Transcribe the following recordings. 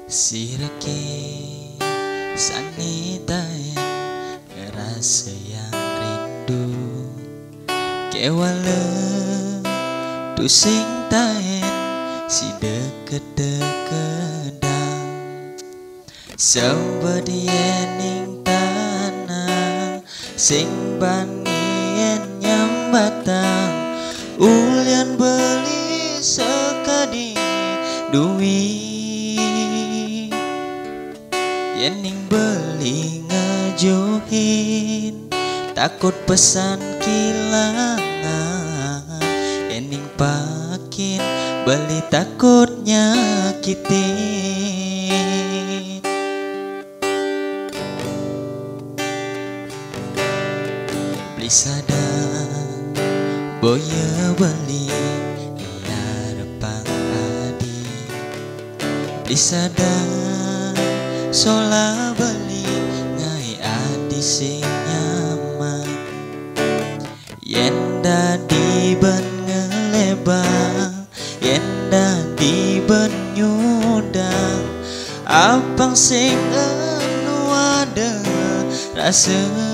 Sireke sanitain ngerasa yang rindu kewale tu sing tain si deket-deketan sambadian ning tanah sing banien nyambatang ulian beli sekadi duit yening beli ngejohin takut pesan kilangan yening pakin beli takut nyakitin beli sadar boya beli liar pangadi beli sadar sola beli ngai adi sing nyaman yen dadi ben ngelebang yen dadi ben nyudang apang sing anu ada rasa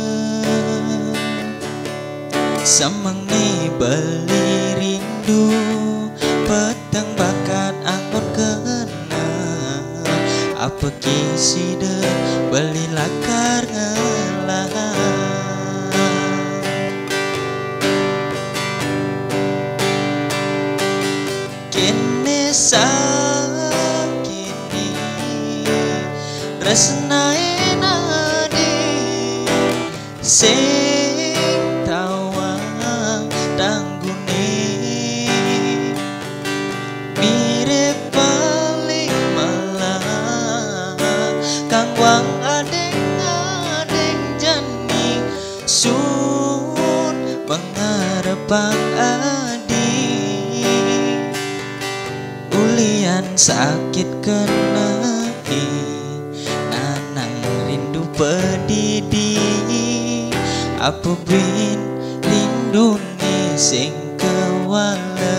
semengi beli rindu petang bakat angkot kena apa kisi de beli lakar ngelah kene sakini resnae nadi sing tawang tangguni mirip paling malah kang wang adeng jani sun mengarepang adi ulian sakit kenahi nanang rindu pedidi apa bin rindu ni sing kewala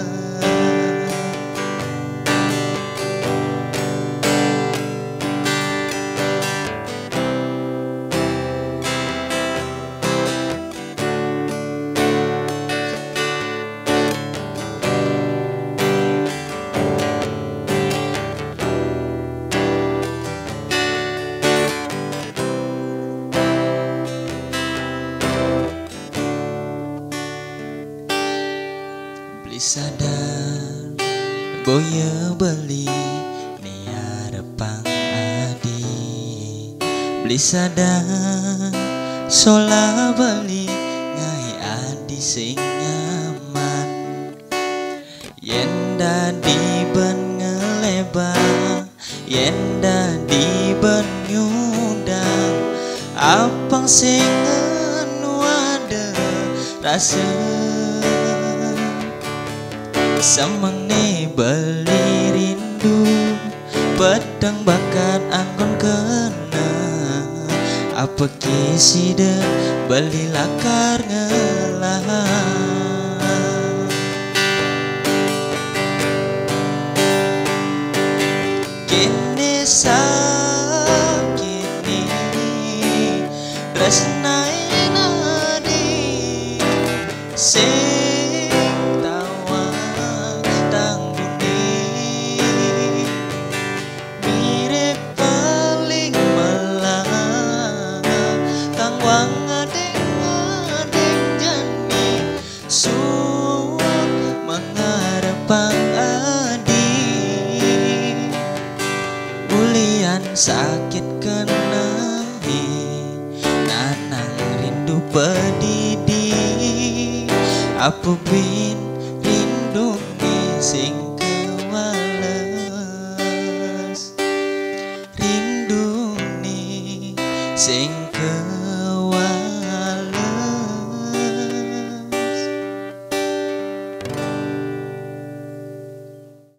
beli sadar boya beli niar pang adi beli sadar sola beli ngai adi sing nyaman yen dadi ben ngelebang yen dadi ben nyudang apang sing anu ada rasa semengi beli rindu pedang bakat anggon kena apa kisi de beli lakar ngelah kini sakini resnae nadi sing mengarepang adi ulian sakit kenahi nanang rindu pedidi apa bin rindu ni sing